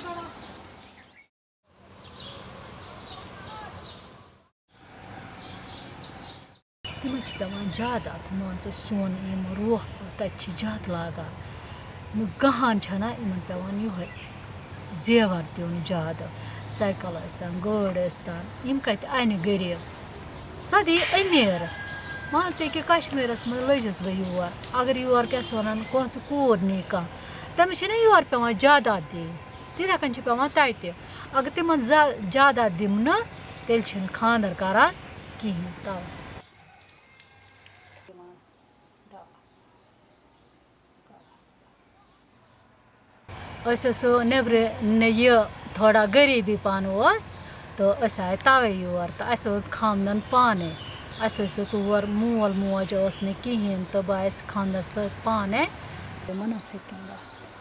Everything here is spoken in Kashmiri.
तम पे ज्यादा मान सोन यम रोह तत ज्यादा लागान गहान ना इन पे ये जेवर दिन ज्यादा साइकिल गाड़ यम कत अन गरीब सो दी अमीर मान कि कश्मीरस मज लजस बह योर अगर योर क्या वन कौन कूर नी कह तमिस योर पे जायदाद दिन तिथ पे तत अगर तिम जायदाद दिम न तेल खानदर करान कहें तव नबर ये थोड़ा गरीबी पान तो आए तवे योर तो अस खानदन पाने तोर मोल मोज कहें तो बह खानदर पाने मुनफिक बस।